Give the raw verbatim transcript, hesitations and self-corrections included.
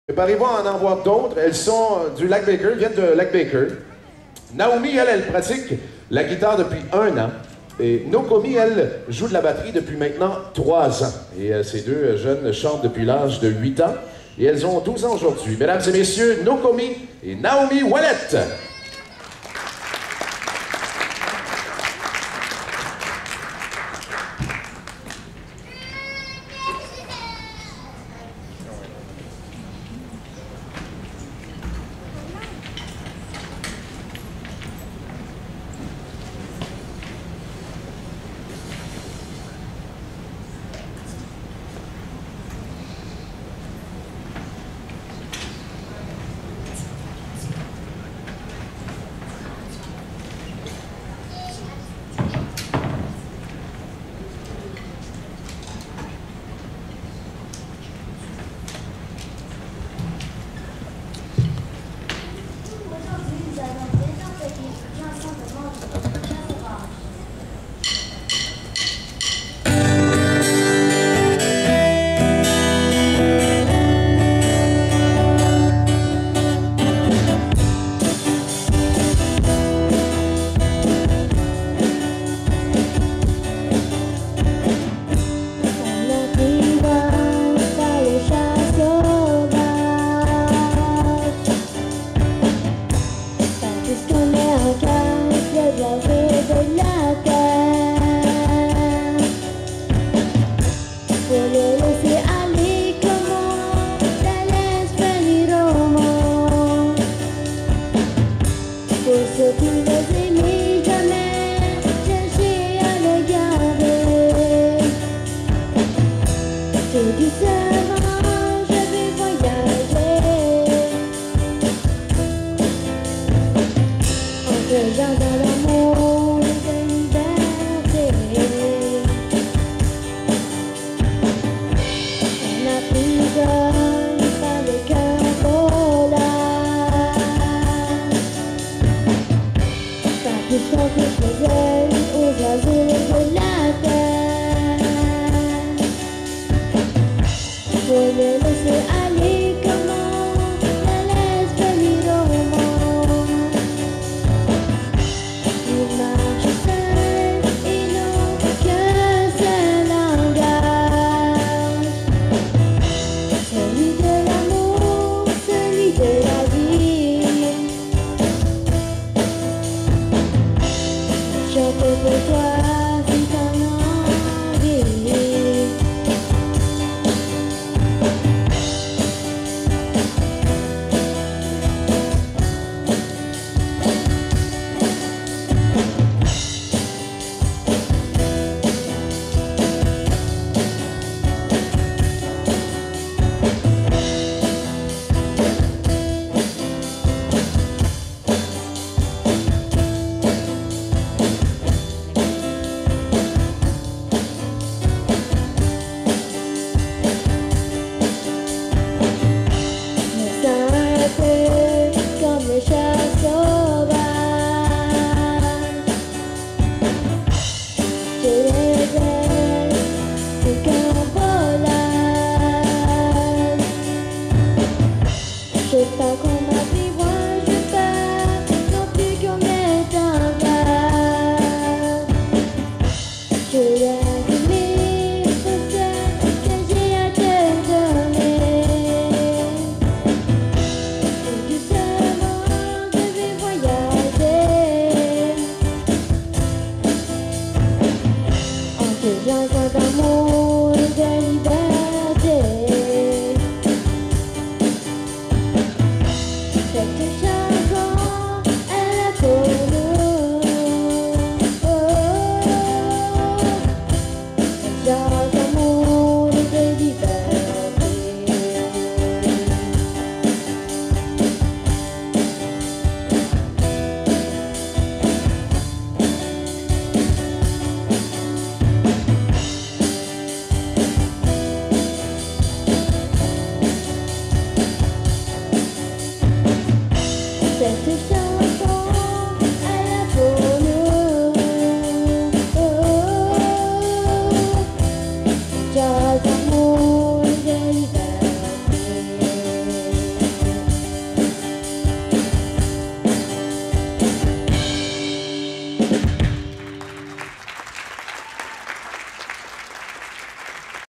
Préparez-vous à en avoir d'autres. Elles sont du Lac-Baker, viennent de Lac-Baker. Naomi, elle, elle pratique la guitare depuis un an. Et Nokomi, elle, joue de la batterie depuis maintenant trois ans. Et euh, ces deux jeunes chantent depuis l'âge de huit ans. Et elles ont douze ans aujourd'hui. Mesdames et messieurs, Nokomi et Naomi Ouellette. Set to